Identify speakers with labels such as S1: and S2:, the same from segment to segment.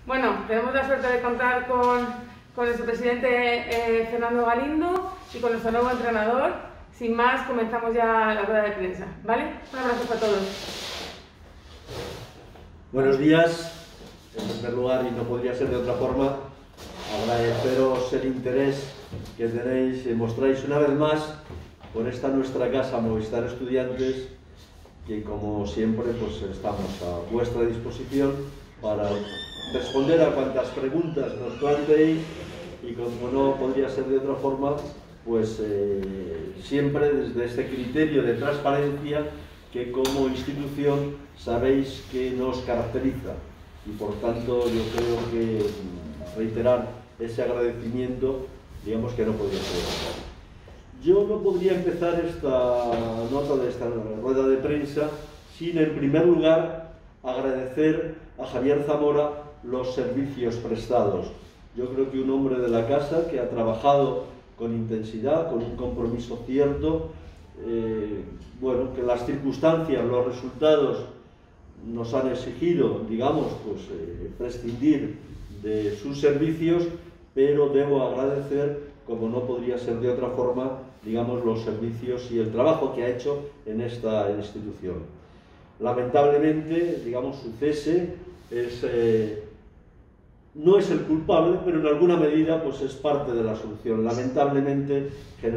S1: Bueno, tenemos la suerte de contar con nuestro presidente Fernando Galindo y con nuestro nuevo entrenador. Sin más, comenzamos ya la rueda de prensa, ¿vale? Un abrazo para todos.
S2: Buenos días. En primer lugar, y no podría ser de otra forma, agradeceros el interés que tenéis, mostráis una vez más por esta nuestra casa Movistar Estudiantes, que como siempre pues estamos a vuestra disposición para responder a cuantas preguntas nos planteéis y como no podría ser de otra forma, pues siempre desde este criterio de transparencia que como institución sabéis que nos caracteriza y por tanto yo creo que reiterar ese agradecimiento, digamos que no podría ser de otra forma. Yo no podría empezar esta nota de esta rueda de prensa sin, en primer lugar, agradecer a Javier Zamora los servicios prestados. Yo creo que un hombre de la casa que ha trabajado con intensidad, con un compromiso cierto, bueno, que las circunstancias, los resultados nos han exigido, digamos, pues prescindir de sus servicios, pero debo agradecer, como no podría ser de otra forma, digamos, los servicios y el trabajo que ha hecho en esta institución. Lamentablemente, digamos, su cese no es el culpable, pero en alguna medida pues es parte de la solución. Lamentablemente,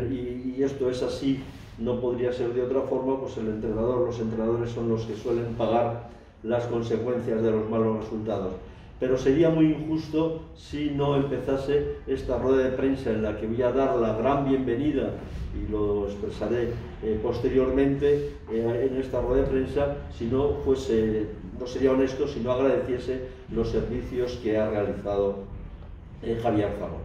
S2: y esto es así, no podría ser de otra forma, pues los entrenadores son los que suelen pagar las consecuencias de los malos resultados. Pero sería muy injusto si no empezase esta rueda de prensa en la que voy a dar la gran bienvenida, y lo expresaré posteriormente en esta rueda de prensa, si no sería honesto si no agradeciese los servicios que ha realizado Javier Zamora.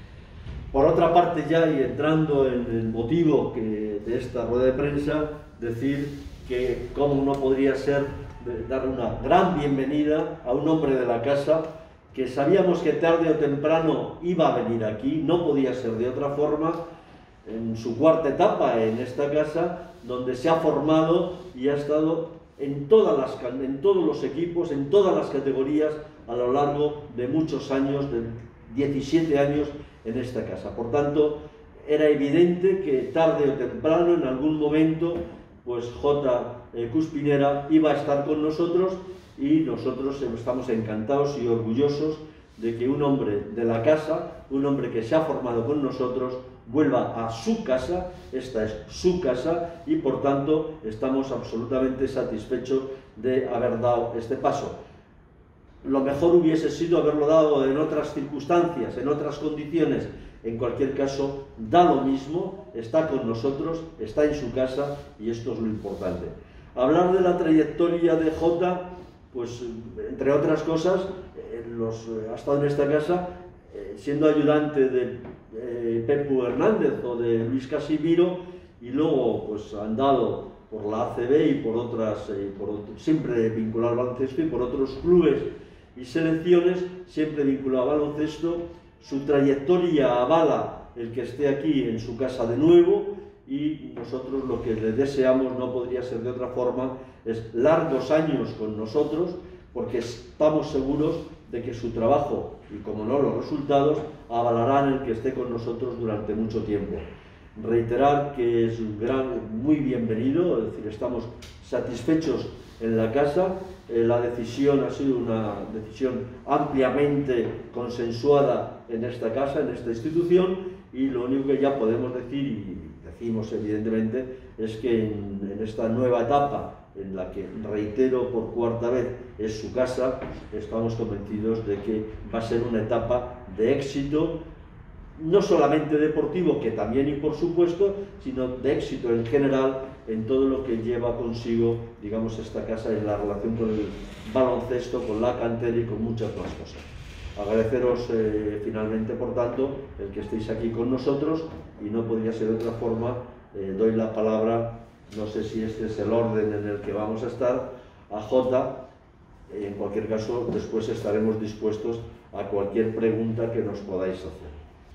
S2: Por otra parte, ya y entrando en el motivo de esta rueda de prensa, decir que cómo no podría ser dar una gran bienvenida a un hombre de la casa que sabíamos que tarde o temprano iba a venir aquí, no podía ser de otra forma, en su cuarta etapa en esta casa, donde se ha formado y ha estado en todos los equipos, en todas las categorías, a lo largo de muchos años, de 17 años en esta casa. Por tanto, era evidente que tarde o temprano, en algún momento, pues J. Cuspinera iba a estar con nosotros y nosotros estamos encantados y orgullosos de que un hombre de la casa, un hombre que se ha formado con nosotros, vuelva a su casa. Esta es su casa y por tanto estamos absolutamente satisfechos de haber dado este paso. Lo mejor hubiese sido haberlo dado en otras circunstancias, en otras condiciones. En cualquier caso, da lo mismo, está con nosotros, está en su casa y esto es lo importante. Hablar de la trayectoria de Jota, pues entre otras cosas, ha estado en esta casa siendo ayudante de Pepu Hernández o de Luis Casimiro y luego pues han dado por la ACB y por otras, siempre vinculado al baloncesto y por otros clubes y selecciones, siempre vinculado al baloncesto. Su trayectoria avala el que esté aquí en su casa de nuevo y nosotros lo que le deseamos, no podría ser de otra forma, es largos años con nosotros, porque estamos seguros de que su trabajo y, como no, los resultados avalarán el que esté con nosotros durante mucho tiempo. Reiterar que es muy bienvenido, es decir, estamos satisfechos en la casa. La decisión ha sido una decisión ampliamente consensuada en esta casa, en esta institución, y lo único que ya podemos decir, y decimos evidentemente, es que en esta nueva etapa, en la que, reitero por cuarta vez, es su casa, estamos convencidos de que va a ser una etapa de éxito, no solamente deportivo, que también y por supuesto, sino de éxito en general en todo lo que lleva consigo, digamos, esta casa en la relación con el baloncesto, con la cantera y con muchas más cosas. Agradeceros finalmente, por tanto, el que estéis aquí con nosotros y no podría ser de otra forma. Doy la palabra, no sé si este es el orden en el que vamos a estar, a Jota. En cualquier caso, después estaremos dispuestos a cualquier pregunta que nos podáis hacer.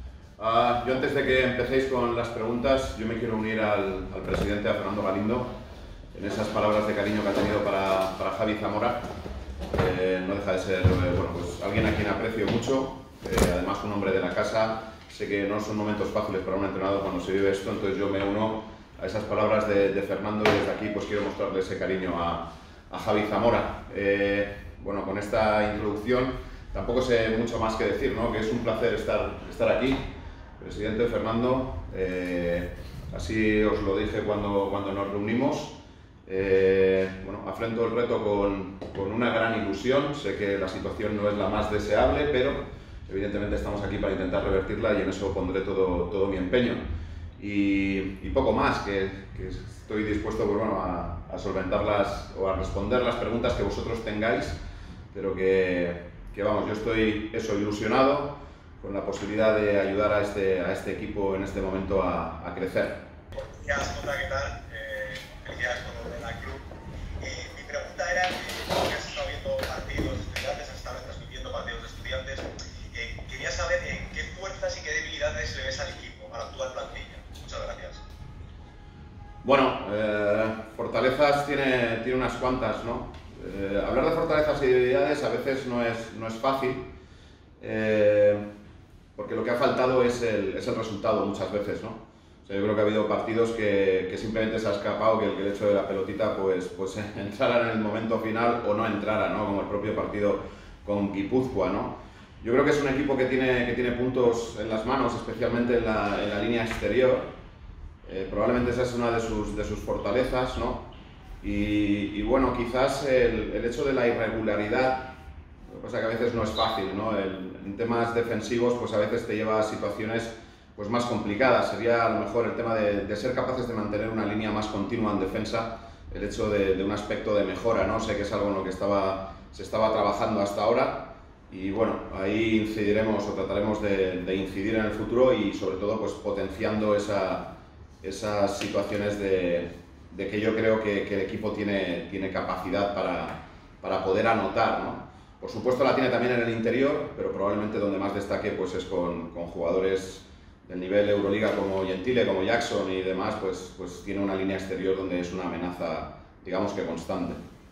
S3: Yo, antes de que empecéis con las preguntas, yo me quiero unir al presidente, a Fernando Galindo, en esas palabras de cariño que ha tenido para Javi Zamora. no deja de ser bueno, pues alguien a quien aprecio mucho, además un hombre de la casa. Sé que no son momentos fáciles para un entrenador cuando se vive esto, entonces yo me uno a esas palabras de Fernando y desde aquí pues quiero mostrarle ese cariño a Javi Zamora. Bueno, con esta introducción tampoco sé mucho más que decir, ¿no? Que es un placer estar aquí. Presidente Fernando, así os lo dije cuando nos reunimos. Bueno, afronto el reto con una gran ilusión. Sé que la situación no es la más deseable, pero evidentemente estamos aquí para intentar revertirla y en eso pondré todo mi empeño. Y poco más, que estoy dispuesto pues, bueno, a solventarlas o a responder las preguntas que vosotros tengáis, pero que vamos, yo estoy ilusionado con la posibilidad de ayudar a este equipo en este momento a crecer.
S4: Buenos días, Jota, ¿qué tal? Felicidades por lo del club. Mi pregunta era, que has estado viendo partidos de estudiantes, has estado transmitiendo partidos de estudiantes, quería saber qué fuerzas y qué debilidades le ves al equipo, a la actual plantilla. Muchas gracias.
S3: Bueno, fortalezas tiene unas cuantas, ¿no? Hablar de fortalezas y debilidades a veces no es fácil, porque lo que ha faltado es el resultado muchas veces, ¿no? O sea, yo creo que ha habido partidos que simplemente se ha escapado que el hecho de la pelotita pues entrara en el momento final o no entrara, ¿no? Como el propio partido con Guipúzcoa, ¿no? Yo creo que es un equipo que tiene puntos en las manos, especialmente en la línea exterior. Probablemente esa es una de sus fortalezas, ¿no? Y bueno, quizás el hecho de la irregularidad, lo que pasa es que a veces no es fácil, ¿no? En temas defensivos, pues a veces te lleva a situaciones pues más complicadas. Sería a lo mejor el tema de ser capaces de mantener una línea más continua en defensa, el hecho de un aspecto de mejora, ¿no? Sé que es algo en lo que se estaba trabajando hasta ahora y bueno, ahí incidiremos o trataremos de incidir en el futuro y sobre todo pues potenciando esas situaciones de que yo creo que el equipo tiene capacidad para poder anotar, ¿no? Por supuesto la tiene también en el interior, pero probablemente donde más destaque pues es con jugadores del nivel Euroliga como Gentile, como Jackson y demás, pues tiene una línea exterior donde es una amenaza, digamos que constante.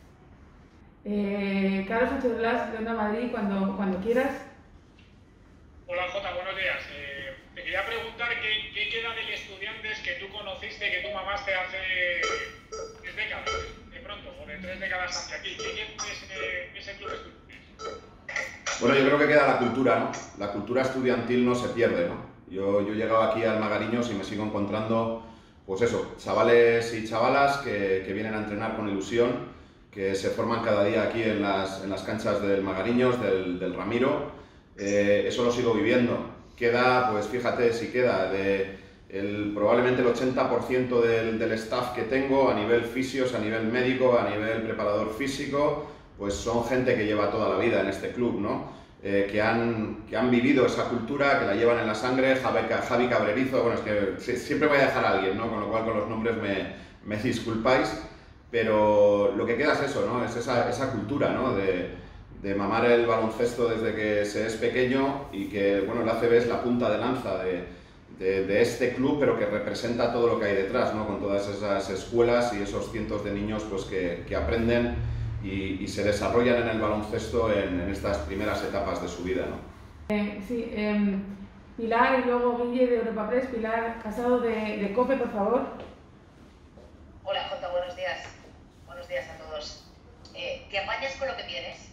S1: Carlos Sánchez Blas, de Onda Madrid, cuando quieras.
S5: Hola Jota, buenos días. Te quería preguntar qué queda del Estudiantes que tú conociste, que tú mamaste hace 3 décadas, de pronto, o de 3 décadas hacia aquí. ¿Qué es ese club estudiantil?
S3: Bueno, yo creo que queda la cultura, ¿no? La cultura estudiantil no se pierde, ¿no? Yo llegaba aquí al Magariños y me sigo encontrando, pues eso, chavales y chavalas que vienen a entrenar con ilusión, que se forman cada día aquí en las canchas del Magariños, del Ramiro. Eso lo sigo viviendo. Queda, pues fíjate si queda, probablemente el 80% del staff que tengo a nivel fisios, a nivel médico, a nivel preparador físico, pues son gente que lleva toda la vida en este club, ¿no? Que han vivido esa cultura, que la llevan en la sangre. Javi Cabrerizo, bueno, es que siempre voy a dejar a alguien, ¿no? Con lo cual con los nombres me disculpáis, pero lo que queda es eso, ¿no? Es esa cultura, ¿no? De mamar el baloncesto desde que se es pequeño y que, bueno, el ACB es la punta de lanza de este club, pero que representa todo lo que hay detrás, ¿no? Con todas esas escuelas y esos cientos de niños pues, que aprenden y se desarrollan en el baloncesto en estas primeras etapas de su vida, ¿no?
S1: Sí, Pilar y luego Guille de Europa Press. Pilar Casado de COPE, por favor.
S6: Hola Jota, buenos días. Buenos días a todos. ¿Te apañas con lo que tienes?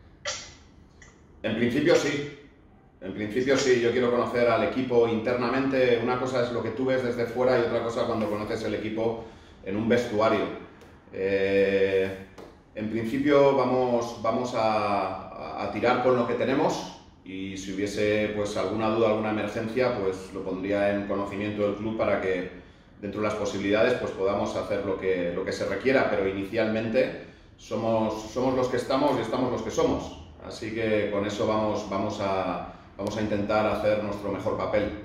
S3: En principio sí. En principio sí, yo quiero conocer al equipo internamente. Una cosa es lo que tú ves desde fuera y otra cosa cuando conoces el equipo en un vestuario. En principio vamos a tirar con lo que tenemos y si hubiese pues, alguna duda, alguna emergencia, pues lo pondría en conocimiento del club para que dentro de las posibilidades pues, podamos hacer lo que se requiera, pero inicialmente somos los que estamos y estamos los que somos. Así que con eso vamos a intentar hacer nuestro mejor papel.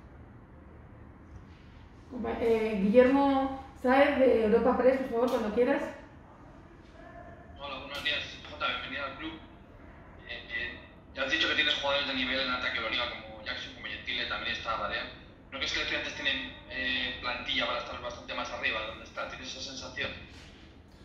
S1: Guillermo Sáez de Europa Press, por favor, cuando quieras.
S7: Hola, buenos días. Jota, bienvenido al club. Ya has dicho que tienes jugadores de nivel en ataque Euroliga como Jackson, como Gentile, también está Barea. ¿No crees que los estudiantes tienen plantilla para estar bastante más arriba de donde está? ¿Tienes esa sensación?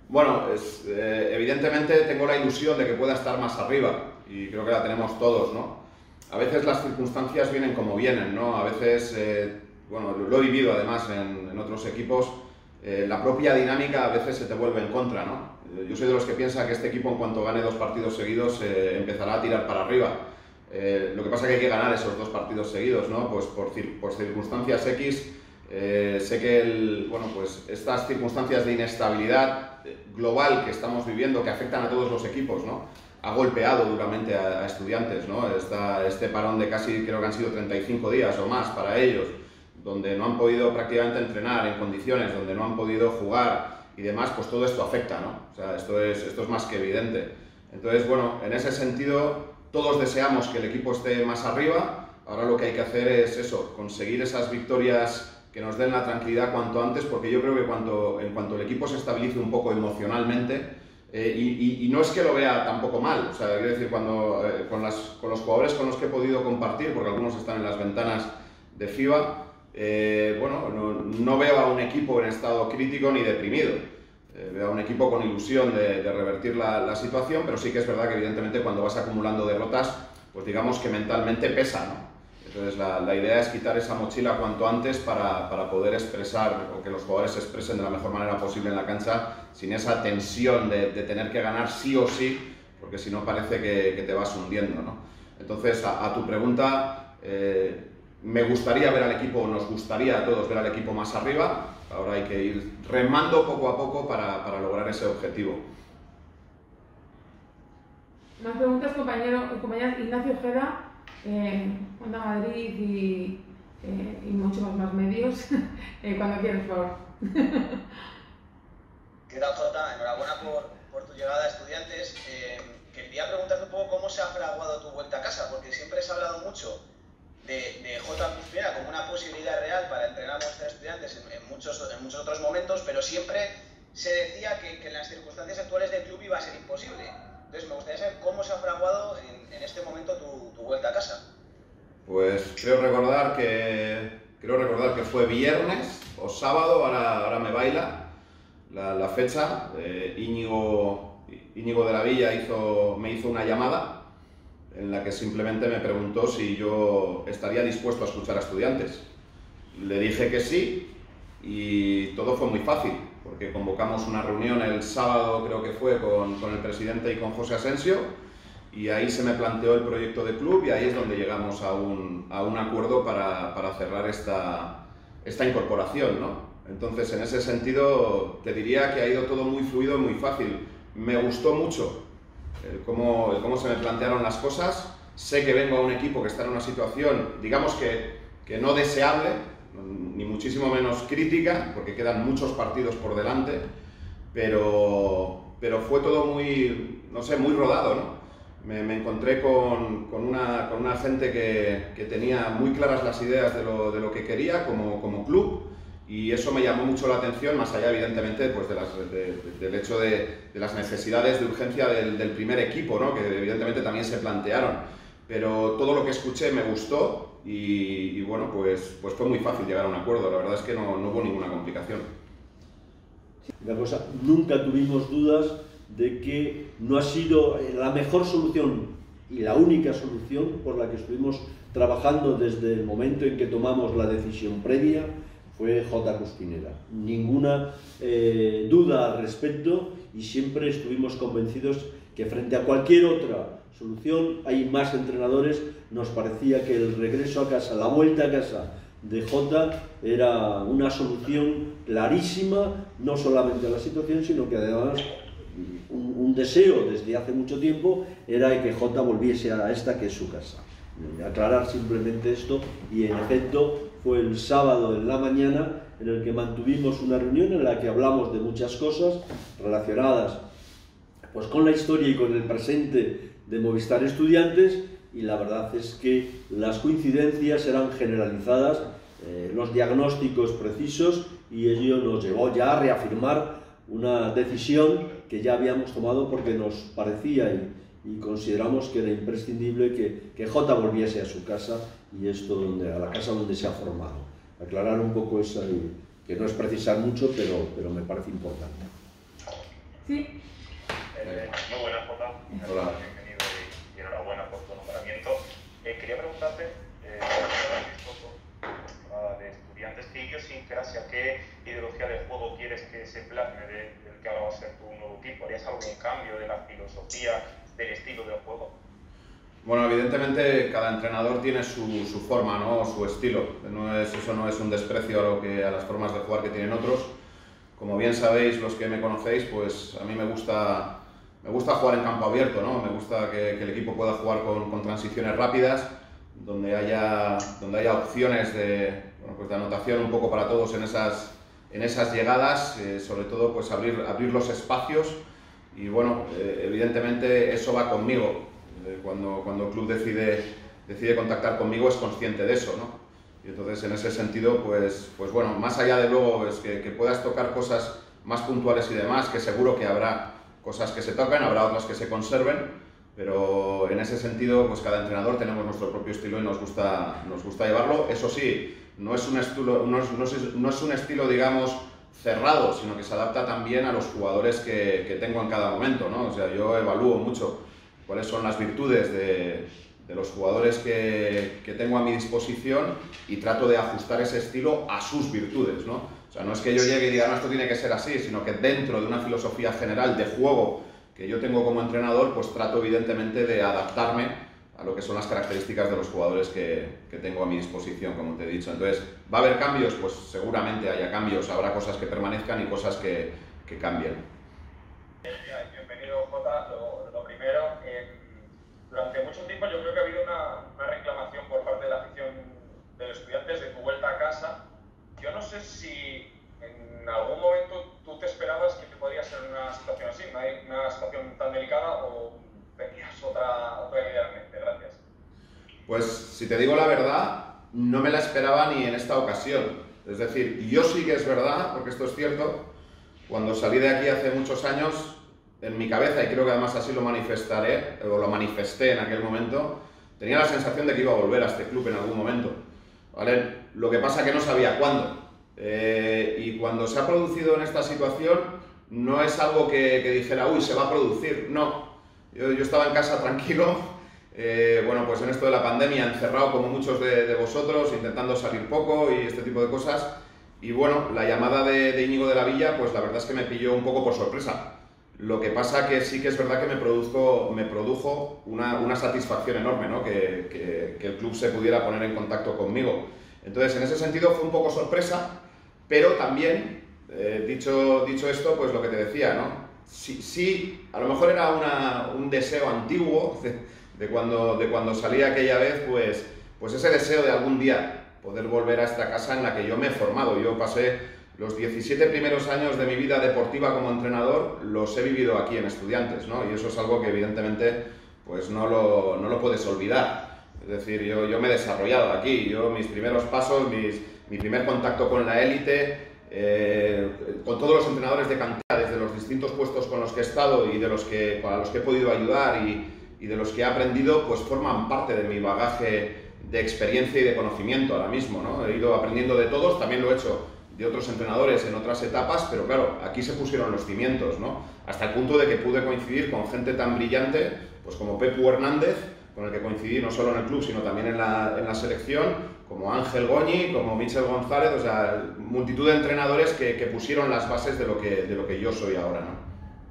S3: Bueno, evidentemente tengo la ilusión de que pueda estar más arriba y creo que la tenemos todos, ¿no? A veces las circunstancias vienen como vienen, ¿no? A veces, bueno, lo he vivido además en otros equipos, la propia dinámica a veces se te vuelve en contra, ¿no? Yo soy de los que piensa que este equipo en cuanto gane 2 partidos seguidos empezará a tirar para arriba. Lo que pasa es que hay que ganar esos 2 partidos seguidos, ¿no? Pues por circunstancias X, sé que bueno, pues estas circunstancias de inestabilidad global que estamos viviendo, que afectan a todos los equipos, ¿no? Ha golpeado duramente a Estudiantes, ¿no? Este parón de casi, creo que han sido 35 días o más para ellos, donde no han podido prácticamente entrenar en condiciones, donde no han podido jugar y demás, pues todo esto afecta, ¿no? O sea, esto es más que evidente. Entonces, bueno, en ese sentido, todos deseamos que el equipo esté más arriba. Ahora lo que hay que hacer es eso, conseguir esas victorias que nos den la tranquilidad cuanto antes, porque yo creo que en cuanto el equipo se estabilice un poco emocionalmente, y no es que lo vea tampoco mal, o sea, quiero decir, cuando con los jugadores con los que he podido compartir, porque algunos están en las ventanas de FIBA, bueno, no veo a un equipo en estado crítico ni deprimido. Veo a un equipo con ilusión de revertir la situación, pero sí que es verdad que evidentemente cuando vas acumulando derrotas, pues digamos que mentalmente pesa, ¿no? Entonces la idea es quitar esa mochila cuanto antes para poder expresar, o que los jugadores se expresen de la mejor manera posible en la cancha, sin esa tensión de tener que ganar sí o sí, porque si no parece que te vas hundiendo, ¿no? Entonces, a tu pregunta, me gustaría ver al equipo, nos gustaría a todos ver al equipo más arriba. Ahora hay que ir remando poco a poco para lograr ese objetivo.
S1: Más preguntas, compañeras. Ignacio Ojeda, Onda Madrid y muchos más medios. Cuando quieras, por favor.
S4: ¿Qué tal, Jota? Enhorabuena por tu llegada a Estudiantes. Quería preguntarte un poco cómo se ha fraguado tu vuelta a casa, porque siempre se ha hablado mucho de Jota Cruz como una posibilidad real para entrenar a nuestros Estudiantes en muchos otros momentos, pero siempre se decía que en las circunstancias actuales del club iba a ser imposible. Entonces me gustaría saber cómo se ha fraguado en este momento tu vuelta a casa.
S3: Pues creo recordar que fue viernes o sábado, ahora me baila la fecha. Íñigo de la Villa me hizo una llamada en la que simplemente me preguntó si yo estaría dispuesto a escuchar a Estudiantes. Le dije que sí y todo fue muy fácil, porque convocamos una reunión el sábado, creo que fue, con el presidente y con José Asensio, y ahí se me planteó el proyecto de club y ahí es donde llegamos a un acuerdo para cerrar esta incorporación, ¿no? Entonces, en ese sentido, te diría que ha ido todo muy fluido y muy fácil. Me gustó mucho cómo se me plantearon las cosas. Sé que vengo a un equipo que está en una situación, digamos que no deseable, ni muchísimo menos crítica, porque quedan muchos partidos por delante, pero fue todo muy, no sé, muy rodado, ¿no? Me encontré con una gente que tenía muy claras las ideas de lo que quería como club, y eso me llamó mucho la atención, más allá evidentemente pues del hecho de las necesidades de urgencia del primer equipo, ¿no? Que evidentemente también se plantearon, pero todo lo que escuché me gustó y bueno, pues fue muy fácil llegar a un acuerdo. La verdad es que no hubo ninguna complicación.
S2: Una cosa, nunca tuvimos dudas de que no ha sido la mejor solución y la única solución por la que estuvimos trabajando desde el momento en que tomamos la decisión previa fue Jota Custinera. Ninguna duda al respecto, y siempre estuvimos convencidos que frente a cualquier otra solución hay más entrenadores. Nos parecía que el regreso a casa, la vuelta a casa de Jota era una solución clarísima, no solamente a la situación, sino que además un deseo desde hace mucho tiempo era que Jota volviese a esta que es su casa. Aclarar simplemente esto, y en efecto fue el sábado en la mañana en el que mantuvimos una reunión en la que hablamos de muchas cosas relacionadas pues con la historia y con el presente de Movistar Estudiantes, y la verdad es que las coincidencias eran generalizadas, los diagnósticos precisos, y ello nos llevó ya a reafirmar una decisión que ya habíamos tomado porque nos parecía y consideramos que era imprescindible que Jota volviese a su casa, y esto a la casa donde se ha formado. Aclarar un poco eso, que no es precisar mucho, pero me parece importante.
S1: Sí.
S4: Muy buenas, Jota.
S3: Hola.
S4: Bienvenido y enhorabuena por tu nombramiento. Quería preguntarte, de Estudiantes, ¿qué idiosincrasia, qué ideología de juego quieres que se plasme del que ahora va a ser tu nuevo equipo? ¿Harías algún cambio de la filosofía, del estilo del juego?
S3: Bueno, evidentemente cada entrenador tiene su forma, ¿no? Su estilo. Eso no es un desprecio a las formas de jugar que tienen otros. Como bien sabéis, los que me conocéis, pues a mí me gusta jugar en campo abierto, ¿no? Me gusta que el equipo pueda jugar con transiciones rápidas, donde haya opciones de anotación un poco para todos en esas llegadas, sobre todo pues abrir los espacios y bueno, evidentemente eso va conmigo. Cuando el club decide contactar conmigo es consciente de eso, ¿no? Y entonces en ese sentido, pues bueno, más allá de luego es que puedas tocar cosas más puntuales y demás, que seguro que habrá cosas que se tocan, habrá otras que se conserven, pero en ese sentido, pues cada entrenador tenemos nuestro propio estilo y nos gusta llevarlo. Eso sí, no es un estilo, digamos, cerrado, sino que se adapta también a los jugadores que tengo en cada momento, ¿no? O sea, yo evalúo mucho cuáles son las virtudes de los jugadores que tengo a mi disposición y trato de ajustar ese estilo a sus virtudes, ¿no? O sea, no es que yo llegue y diga, no, esto tiene que ser así, sino que dentro de una filosofía general de juego que yo tengo como entrenador, pues trato evidentemente de adaptarme a lo que son las características de los jugadores que tengo a mi disposición, como te he dicho. Entonces, ¿va a haber cambios? Pues seguramente haya cambios, habrá cosas que permanezcan y cosas que cambien.
S4: Bienvenido, Jota. Lo primero, durante mucho tiempo yo creo que ha habido una reclamación por parte de la afición de los Estudiantes de tu vuelta a casa. Yo no sé si en algún momento tú te esperabas que podría ser una situación así, una situación tan delicada, o tenías otra idea en mente. Gracias.
S3: Pues si te digo la verdad, no me la esperaba ni en esta ocasión. Es decir, yo sí que es verdad, porque esto es cierto, cuando salí de aquí hace muchos años, en mi cabeza, y creo que además así lo manifesté en aquel momento, tenía la sensación de que iba a volver a este club en algún momento, ¿vale? Lo que pasa que no sabía cuándo. Y cuando se ha producido en esta situación, no es algo que dijera, uy, se va a producir, no. Yo estaba en casa tranquilo, bueno, pues en esto de la pandemia, encerrado como muchos de vosotros, intentando salir poco y este tipo de cosas. Y bueno, la llamada de Íñigo de la Villa, pues la verdad es que me pilló un poco por sorpresa. Lo que pasa que sí que es verdad que me produjo una satisfacción enorme, ¿no? Que el club se pudiera poner en contacto conmigo. Entonces, en ese sentido fue un poco sorpresa, pero también, dicho esto, pues lo que te decía, ¿no? Sí, a lo mejor era un deseo antiguo de cuando salí aquella vez, pues ese deseo de algún día poder volver a esta casa en la que yo me he formado. Yo pasé los 17 primeros años de mi vida deportiva como entrenador, los he vivido aquí en Estudiantes, ¿no? Y eso es algo que evidentemente pues no lo puedes olvidar. Es decir, yo me he desarrollado aquí, mis primeros pasos, mi primer contacto con la élite, con todos los entrenadores de cantera, desde los distintos puestos con los que he estado y para los que he podido ayudar y de los que he aprendido, pues forman parte de mi bagaje de experiencia y de conocimiento ahora mismo, ¿no? He ido aprendiendo de todos, también lo he hecho de otros entrenadores en otras etapas, pero claro, aquí se pusieron los cimientos, ¿no? Hasta el punto de que pude coincidir con gente tan brillante, pues como Pepu Hernández, con el que coincidí no solo en el club, sino también en la selección, como Ángel Goñi, como Michel González, o sea, multitud de entrenadores que pusieron las bases de lo que yo soy ahora, ¿no?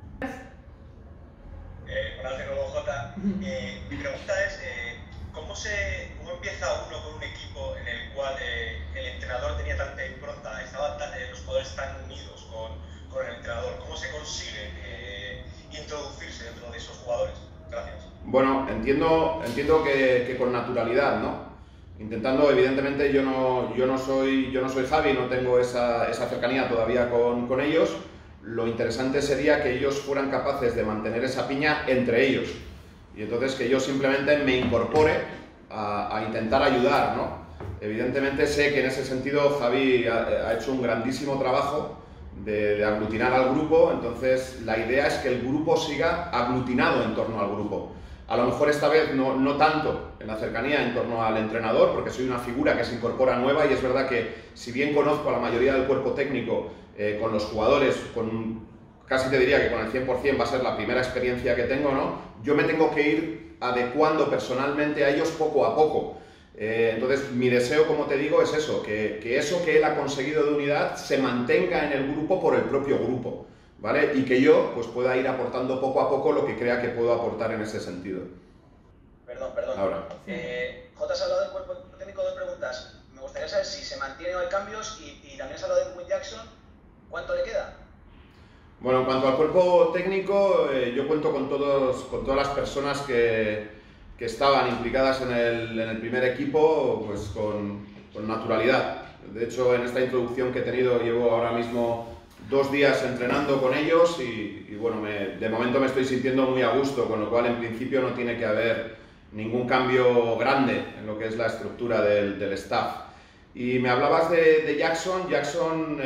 S4: Hola de nuevo, Jota. Mi pregunta es, ¿cómo empieza uno con un equipo en el cual el entrenador tenía tanta impronta, estaban los jugadores tan unidos con el entrenador? ¿Cómo se consigue introducirse dentro de esos jugadores? Gracias.
S3: Bueno, entiendo que con naturalidad, ¿no? Intentando, evidentemente, yo no soy Javi, no tengo esa cercanía todavía con ellos. Lo interesante sería que ellos fueran capaces de mantener esa piña entre ellos. Y entonces que yo simplemente me incorpore a intentar ayudar, ¿no? Evidentemente sé que en ese sentido Javi ha hecho un grandísimo trabajo de aglutinar al grupo, entonces la idea es que el grupo siga aglutinado en torno al grupo. A lo mejor esta vez no tanto en la cercanía en torno al entrenador, porque soy una figura que se incorpora nueva y es verdad que si bien conozco a la mayoría del cuerpo técnico, con los jugadores, con casi te diría que con el 100% va a ser la primera experiencia que tengo, ¿no? Yo me tengo que ir adecuando personalmente a ellos poco a poco. Entonces, mi deseo, como te digo, es eso, que eso que él ha conseguido de unidad se mantenga en el grupo por el propio grupo, ¿vale? Y que yo pues, pueda ir aportando poco a poco lo que crea que puedo aportar en ese sentido.
S4: Perdón.
S3: Ahora.
S4: Jota, has hablado del cuerpo técnico, dos preguntas. Me gustaría saber si se mantiene o hay cambios y también has hablado de Edwin Jackson. ¿Cuánto le queda?
S3: Bueno, en cuanto al cuerpo técnico, yo cuento con todas las personas que estaban implicadas en el primer equipo pues con naturalidad. De hecho, en esta introducción que he tenido llevo ahora mismo 2 días entrenando con ellos y bueno, de momento me estoy sintiendo muy a gusto, con lo cual en principio no tiene que haber ningún cambio grande en lo que es la estructura del staff. Y me hablabas de Jackson. Jackson,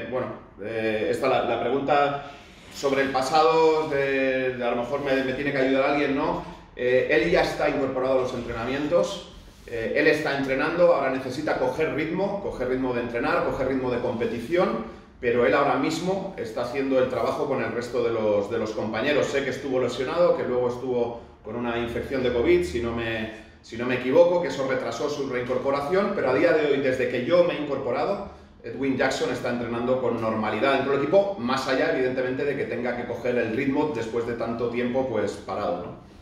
S3: la pregunta sobre el pasado, a lo mejor me tiene que ayudar alguien, ¿no? Él ya está incorporado a los entrenamientos, él está entrenando, ahora necesita coger ritmo de entrenar, coger ritmo de competición, pero él ahora mismo está haciendo el trabajo con el resto de los compañeros. Sé que estuvo lesionado, que luego estuvo con una infección de COVID, si no me equivoco, que eso retrasó su reincorporación, pero a día de hoy, desde que yo me he incorporado, Edwin Jackson está entrenando con normalidad dentro del equipo, más allá, evidentemente, de que tenga que coger el ritmo después de tanto tiempo pues, parado, ¿no?